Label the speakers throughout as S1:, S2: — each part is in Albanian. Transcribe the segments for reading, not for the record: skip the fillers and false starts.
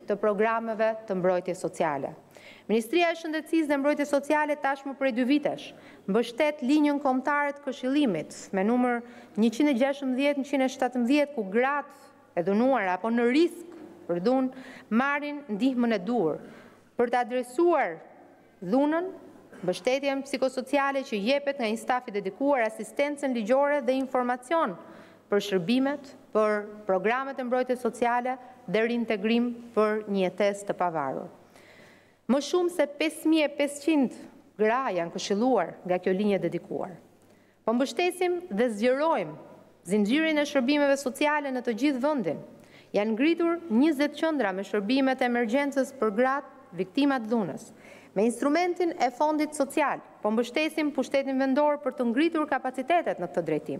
S1: të programeve të mbrojtjes sociale. Ministria e Shëndetësisë dhe Mbrojtjes Sociale tashmë prej 2 vitesh mbështet linjën kombëtare të Këshillimit me numër 116-117 ku gratë e dhunuara apo në risk për dhunë marrin ndihmën e duhur për të adresuar dhunën, mbështetjen psikosociale që jepet nga një staf i dedikuar, asistencën ligjore dhe informacion për shërbimet, për programet e mbrojtjes sociale dhe reintegrim për një jetesë të pavarur. Më shumë se 5.500 gra janë këshilluar nga kjo linjë dedikuar. Po mbështesim dhe zgjerojmë zinxhirin e shërbimeve sociale në të gjithë vendin. Janë ngritur 20 qendra me shërbimet e emergjencës për gratë viktimat dhunës. Me instrumentin e fondit social, po mbështesim pushtetin vendor për të ngritur kapacitetet në këtë drejtim.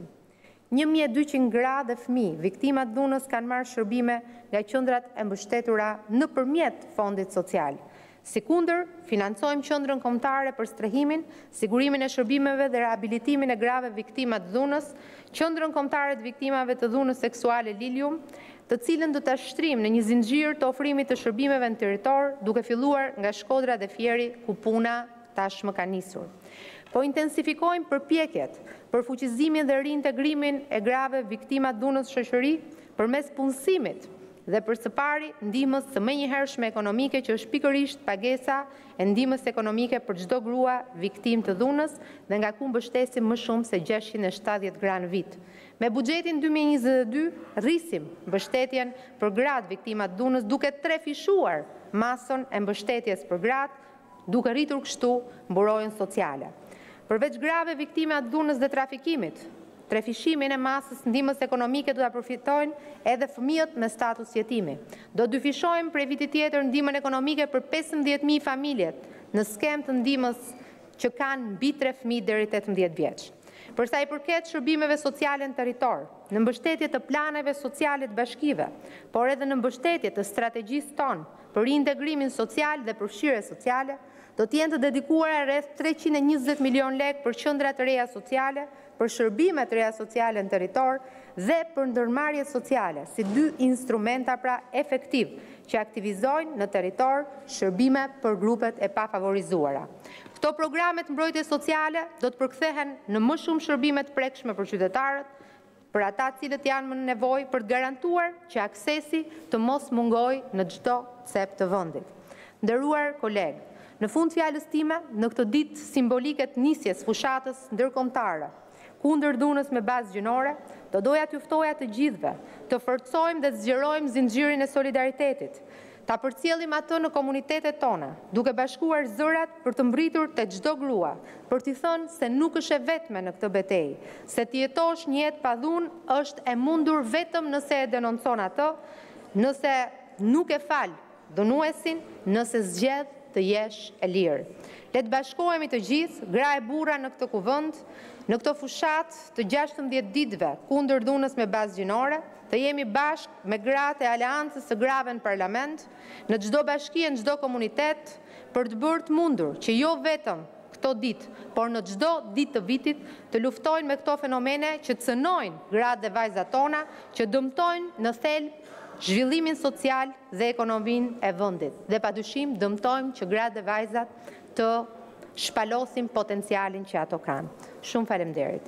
S1: 1200 gra dhe fëmijë viktimat dhunës kanë marrë shërbime nga qendrat e mbështetura nëpërmjet fondit social. Sikundër, financojmë qendrën kombëtare për strehimin, sigurimin e shërbimeve dhe rehabilitimin e grave viktima të dhunës, qendrën kombëtare të viktimave të dhunës seksuale Lilium, të cilën do ta shtrim në një zinxhir të ofrimit të shërbimeve në territor, duke filluar nga Shkodra dhe Fieri, ku puna tashmë ka nisur. Po intensifikojmë përpjekjet për fuqizimin dhe reintegrimin e grave viktima të dhunës shoqëri përmes punësimit dhe për së pari ndihmës së menjëhershme ekonomike që është pikërisht pagesa e ndihmës ekonomike për çdo grua viktimë të dhunës dhe nga ku mbështesim më shumë se 670 gra në vit. Me buxhetin 2022 rrisim mbështetjen për gratë viktima të dhunës duke trefishuar masën e mbështetjes për gratë, duke rritur kështu mburojën sociale. Përveç grave viktima të dhunës dhe trafikimit, trefishimin e masës ndihmës ekonomike do ta përfitojnë edhe fëmijët me status jetimi. Do dyfishojmë prej vitit tjetër ndihmën ekonomike për 15.000 familjet në skemë të ndihmës që kanë mbi 3 fëmijë deri 18 vjeç. Për sa i përket shërbimeve sociale në territor, në mbështetje të planeve sociale të bashkive, por edhe në mbështetje të strategjisë tonë për reintegrimin social dhe përfshirje sociale, do të jenë të dedikuara rreth 320 milion lekë për qendra të reja sociale, për shërbime të reja sociale në territor dhe për ndërmarrje sociale, si 2 instrumenta pra efektiv që aktivizojnë në territor shërbime për grupet e pafavorizuara. Këto programet mbrojtje sociale do të përkthehen në më shumë shërbime të prekshme për qytetarët, për ata cilët janë më në nevojë për të garantuar që aksesi të mos mungojë në çdo cep të vendit. Nderuar kolegë, në fund fjalës time, në këtë ditë simbolike të nisjes fushatës ndërkombëtare kundër dhunës me bazë gjinore, do doja t'ju ftoja të gjithëve të forcojmë dhe të zgjerojmë zinxhirin e solidaritetit, ta përcjellim atë në komunitetet tona, duke bashkuar zërat për të mbritur te çdo grua, për t'i thënë se nuk është e vetme në këtë betejë, se të jetosh një jetë pa dhunë është e mundur vetëm nëse e denoncon atë, nëse nuk e fal dhunuesin, nëse zgjedh të jesh e lirë. Le të bashkohemi të gjithë, gra e burra në këtë kuvend, në këtë fushat të 16 ditëve kundër dhunës me bazë gjinore, të jemi bashkë me gratë e aleancës së grave në parlament, në çdo bashki e në çdo komunitet, për të bërë të mundur që jo vetëm këto ditë, por në çdo ditë të vitit të luftojnë me këto fenomene që cënojnë gratë dhe vajzat tona, që dëmtojnë në thelb zhvillimin social dhe ekonominë e vendit. Dhe padyshim dëmtojmë që gratë dhe vajzat të shpalosin potencialin që ato kanë. Shumë faleminderit.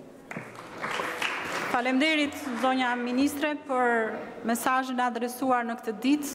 S2: Faleminderit zonja ministre për mesazhin adresuar në këtë ditë.